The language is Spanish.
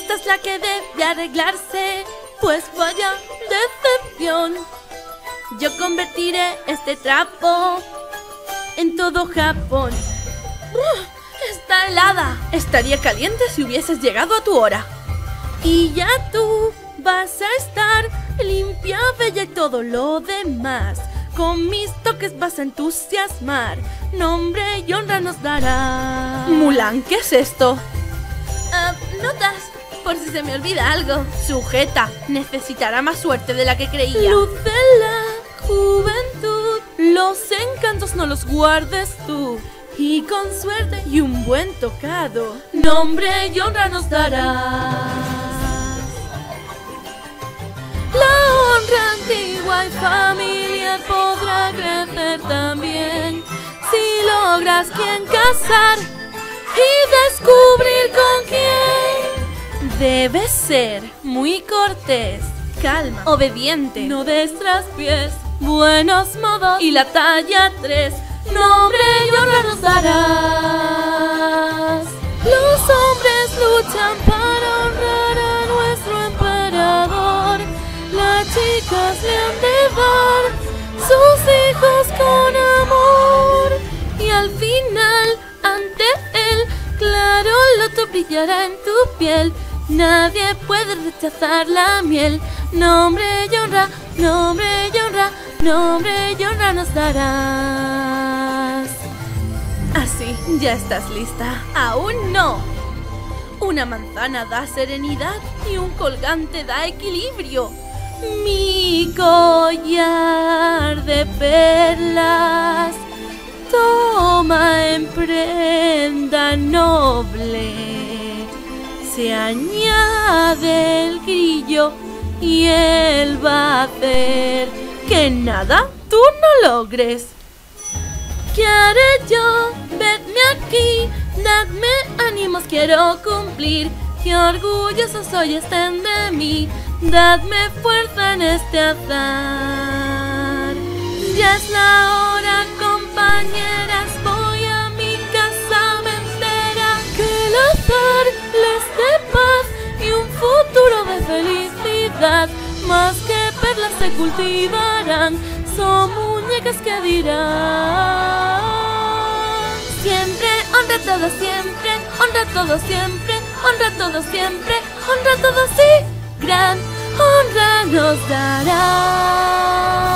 Esta es la que debe arreglarse, pues vaya decepción. Yo convertiré este trapo en todo Japón. Está helada. Estaría caliente si hubieses llegado a tu hora. Y ya tú vas a estar limpia, bella y todo lo demás. Con mis toques vas a entusiasmar. Nombre y honra nos dará. Mulan, ¿qué es esto? Notas, por si se me olvida algo. Sujeta, necesitará más suerte de la que creía. Luz de la juventud, los encantos no los guardes tú. Y con suerte y un buen tocado, nombre y honra nos darás. La honra antigua y familiar podrá crecer también si logras quien casar y descubrir con quién. Debes ser muy cortés, calma, obediente, no des traspiés, buenos modos y la talla 3. Nombre y honra nos darás. Los hombres luchan para honrar a nuestro emperador. Las chicas le han de dar sus hijos con amor. Y al final, ante él, claro loto brillará en tu piel. Nadie puede rechazar la miel. Nombre y honra, nombre y honra, nombre y honra nos darás. Así, ya estás lista. ¡Aún no! Una manzana da serenidad y un colgante da equilibrio. Mi collar de perlas toma en prenda noble. Se añade el grillo y él va a hacer que nada tú no logres. ¿Qué haré yo? Vedme aquí, dadme ánimos, quiero cumplir. Qué orgulloso soy, estén de mí, dadme fuerza en este azar. Ya es la hora, compañeras, voy a mi casa, me entera que el azar les dé paz y un futuro de felicidad. Más que perlas se cultivarán, son muñecas que dirán. Siempre, honra todo siempre, honra todo siempre, honra todo siempre, honra todo sí, gran honra nos dará.